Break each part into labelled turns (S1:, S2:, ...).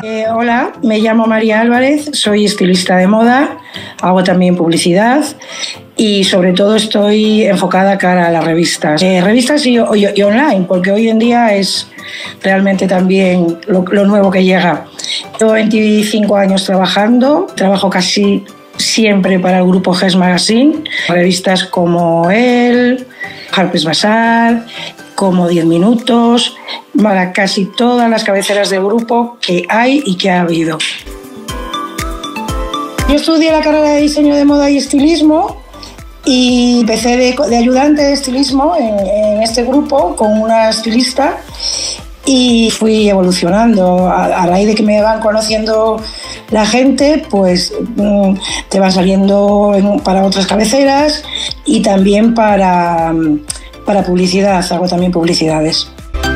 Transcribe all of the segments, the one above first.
S1: Hola, me llamo María Álvarez, soy estilista de moda, hago también publicidad y sobre todo estoy enfocada cara a las revistas. Revistas y online, porque hoy en día es realmente también lo nuevo que llega. Llevo 25 años trabajando, trabajo casi siempre para el grupo Guess Magazine, revistas como Elle, Harper's Bazaar, como 10 minutos, para casi todas las cabeceras de grupo que hay y que ha habido. Yo estudié la carrera de diseño de moda y estilismo y empecé de ayudante de estilismo en este grupo con una estilista y fui evolucionando. A raíz de que me van conociendo la gente, pues te van saliendo para otras cabeceras y también para publicidad, hago también publicidades.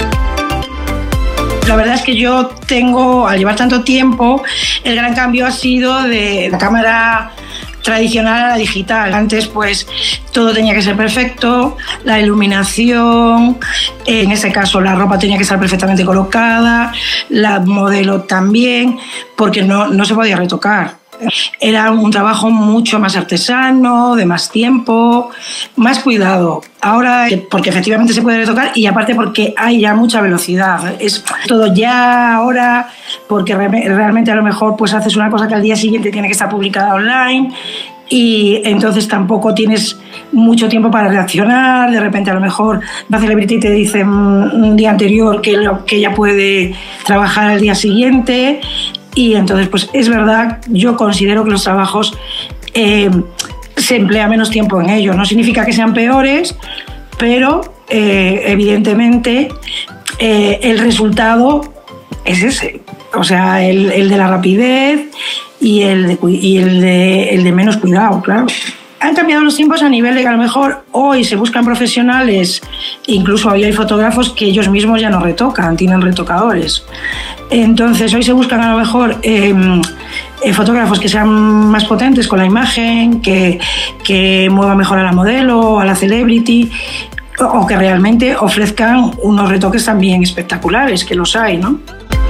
S1: La verdad es que yo tengo, al llevar tanto tiempo, el gran cambio ha sido de la cámara tradicional a la digital. Antes pues todo tenía que ser perfecto, la iluminación, en este caso la ropa tenía que estar perfectamente colocada, la modelo también, porque no se podía retocar. Era un trabajo mucho más artesano, de más tiempo, más cuidado. Ahora, porque efectivamente se puede retocar y aparte porque hay ya mucha velocidad. Es todo ya, ahora, porque realmente a lo mejor pues haces una cosa que al día siguiente tiene que estar publicada online y entonces tampoco tienes mucho tiempo para reaccionar. De repente a lo mejor la celebrity te dice un día anterior que ya puede trabajar al día siguiente. Y entonces, pues es verdad, yo considero que los trabajos se emplea menos tiempo en ellos. No significa que sean peores, pero evidentemente el resultado es ese. O sea, el de la rapidez y el de menos cuidado, claro. Han cambiado los tiempos a nivel de que a lo mejor hoy se buscan profesionales, incluso hoy hay fotógrafos que ellos mismos ya no retocan, tienen retocadores. Entonces hoy se buscan a lo mejor fotógrafos que sean más potentes con la imagen, que muevan mejor a la modelo o a la celebrity, o que realmente ofrezcan unos retoques también espectaculares, que los hay, ¿no?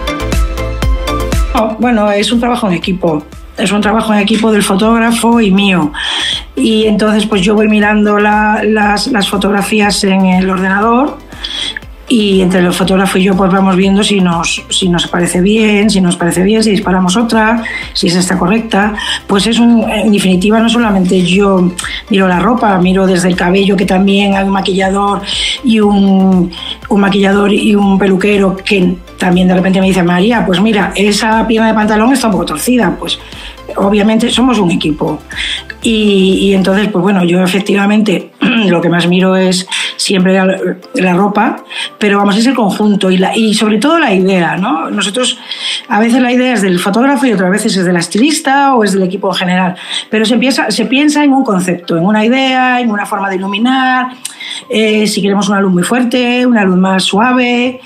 S1: Bueno, es un trabajo en equipo. Es un trabajo en equipo del fotógrafo y mío. Y entonces pues yo voy mirando las fotografías en el ordenador y entre el fotógrafo y yo pues vamos viendo si nos parece bien, si disparamos otra, si esa está correcta. Pues es en definitiva no solamente yo miro la ropa, miro desde el cabello, que también hay un maquillador y un peluquero que también de repente me dice: María, pues mira, esa pierna de pantalón está un poco torcida. Pues obviamente somos un equipo y entonces pues bueno, yo efectivamente lo que más miro es siempre la ropa, pero vamos, es el conjunto y sobre todo la idea, ¿no? Nosotros a veces la idea es del fotógrafo y otras veces es de la estilista o es del equipo en general, pero se piensa en un concepto, en una idea, en una forma de iluminar, si queremos una luz muy fuerte, una luz más suave.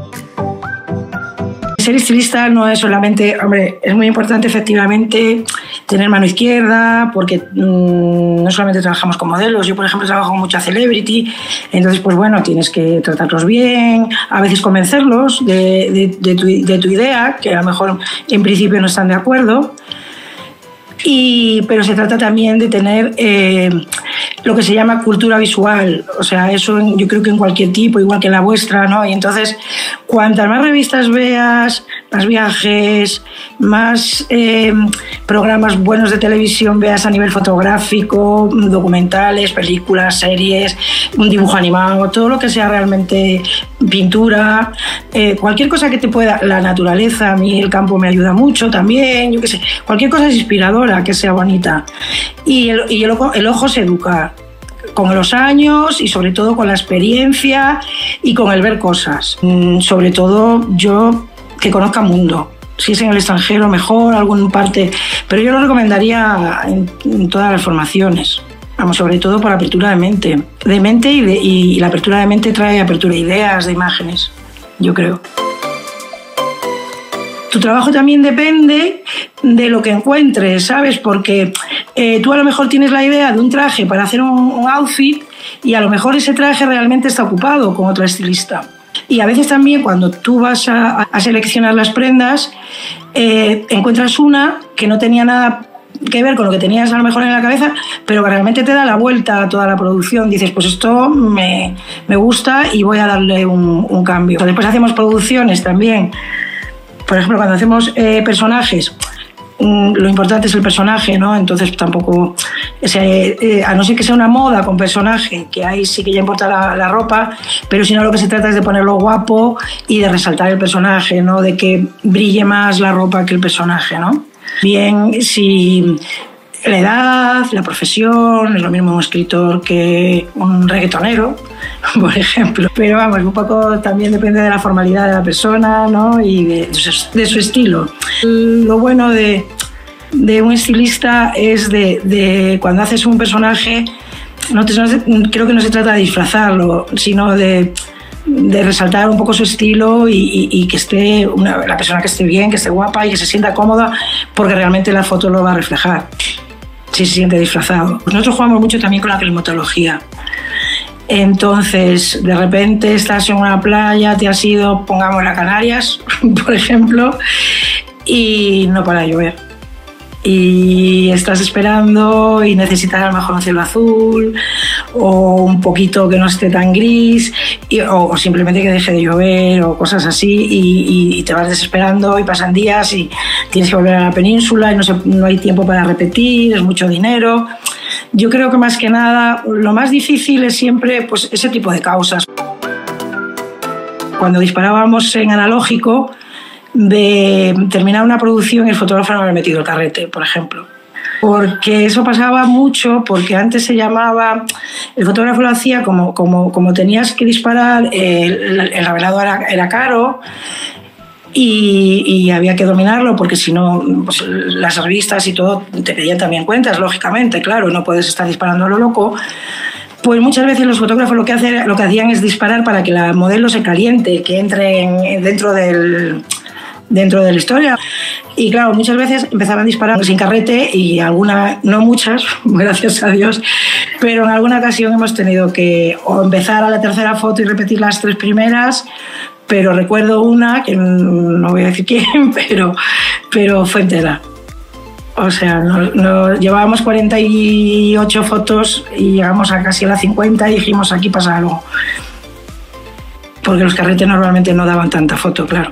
S1: Ser estilista no es solamente, hombre, es muy importante efectivamente tener mano izquierda, porque no solamente trabajamos con modelos. Yo, por ejemplo, trabajo con mucha celebrity, entonces, pues bueno, tienes que tratarlos bien, a veces convencerlos de tu idea, que a lo mejor en principio no están de acuerdo. Pero se trata también de tener lo que se llama cultura visual, o sea, eso yo creo que en cualquier tipo, igual que en la vuestra, ¿no? Y entonces, cuantas más revistas veas, más viajes, más programas buenos de televisión veas a nivel fotográfico, documentales, películas, series, un dibujo animado, todo lo que sea realmente pintura, cualquier cosa que te pueda, la naturaleza, a mí el campo me ayuda mucho también, yo qué sé, cualquier cosa es inspiradora, que sea bonita. Y el ojo se educa con los años y sobre todo con la experiencia y con el ver cosas. Sobre todo yo que conozca mundo. Si es en el extranjero mejor, alguna parte, pero yo lo recomendaría en todas las formaciones. Vamos, sobre todo por apertura de mente. Y la apertura de mente trae apertura de ideas, de imágenes, yo creo. Tu trabajo también depende de lo que encuentres, ¿sabes? Porque tú a lo mejor tienes la idea de un traje para hacer un outfit y a lo mejor ese traje realmente está ocupado con otro estilista. Y a veces también cuando tú vas a seleccionar las prendas, encuentras una que no tenía nada que ver con lo que tenías a lo mejor en la cabeza, pero que realmente te da la vuelta a toda la producción. Dices, pues esto me gusta y voy a darle un cambio. Después hacemos producciones también. Por ejemplo, cuando hacemos personajes, lo importante es el personaje, ¿no? Entonces tampoco, a no ser que sea una moda con personaje, que ahí sí que ya importa la ropa, pero si no, lo que se trata es de ponerlo guapo y de resaltar el personaje, ¿no? De que brille más la ropa que el personaje, ¿no? Bien, si la edad, la profesión, es lo mismo un escritor que un reggaetonero, por ejemplo. Pero vamos, un poco también depende de la formalidad de la persona, ¿no? Y de su estilo. Lo bueno de un estilista es de cuando haces un personaje, creo que no se trata de disfrazarlo, sino de resaltar un poco su estilo y que esté la persona que esté bien, que esté guapa y que se sienta cómoda, porque realmente la foto lo va a reflejar si se siente disfrazado. Nosotros jugamos mucho también con la climatología. Entonces, de repente estás en una playa, te has ido, pongamos a Canarias, por ejemplo, y no para de llover. Y estás esperando y necesitas a lo mejor un cielo azul o un poquito que no esté tan gris o simplemente que deje de llover o cosas así y te vas desesperando y pasan días y tienes que volver a la península y no hay tiempo para repetir, es mucho dinero. Yo creo que más que nada lo más difícil es siempre pues, ese tipo de causas. Cuando disparábamos en analógico, de terminar una producción y el fotógrafo no haber metido el carrete, por ejemplo. Porque eso pasaba mucho, porque antes se llamaba, el fotógrafo lo hacía como tenías que disparar, el revelado era caro y había que dominarlo, porque si no, pues, las revistas y todo te pedían también cuentas, lógicamente, claro, no puedes estar disparando a lo loco. Pues muchas veces los fotógrafos lo que hacían es disparar para que la modelo se caliente, que entre dentro de la historia. Y claro, muchas veces empezaban disparando sin carrete y no muchas, gracias a Dios, pero en alguna ocasión hemos tenido que o empezar a la tercera foto y repetir las 3 primeras, pero recuerdo una, que no voy a decir quién, pero fue entera. O sea, llevábamos 48 fotos y llegamos a casi a las 50 y dijimos, aquí pasa algo. Porque los carretes normalmente no daban tanta foto, claro.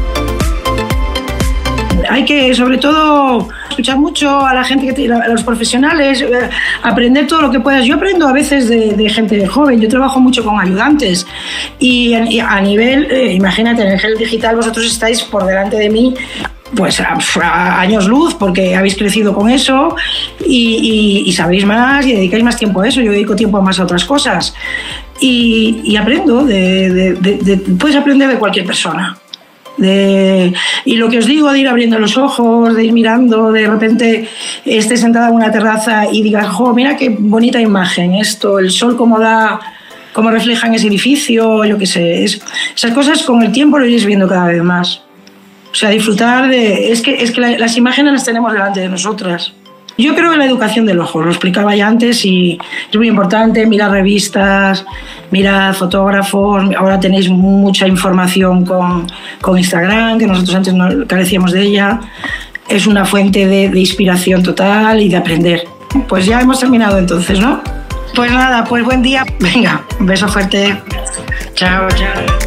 S1: Hay que, sobre todo, escuchar mucho a la gente, a los profesionales, aprender todo lo que puedas. Yo aprendo a veces de gente joven, yo trabajo mucho con ayudantes y a nivel, imagínate, en el gel digital vosotros estáis por delante de mí, pues a años luz, porque habéis crecido con eso y sabéis más y dedicáis más tiempo a eso. Yo dedico tiempo más a otras cosas y aprendo, puedes aprender de cualquier persona. Y lo que os digo de ir abriendo los ojos, de ir mirando, de repente estés sentada en una terraza y digas, jo, mira qué bonita imagen esto, el sol cómo refleja en ese edificio, yo qué sé. Esas cosas con el tiempo lo iréis viendo cada vez más. O sea, disfrutar es que las imágenes las tenemos delante de nosotras. Yo creo en la educación del ojo, lo explicaba ya antes y es muy importante. Mirad revistas, mirad fotógrafos, ahora tenéis mucha información con Instagram, que nosotros antes no carecíamos de ella. Es una fuente de inspiración total y de aprender. Pues ya hemos terminado entonces, ¿no? Pues nada, pues buen día. Venga, un beso fuerte. Chao, chao.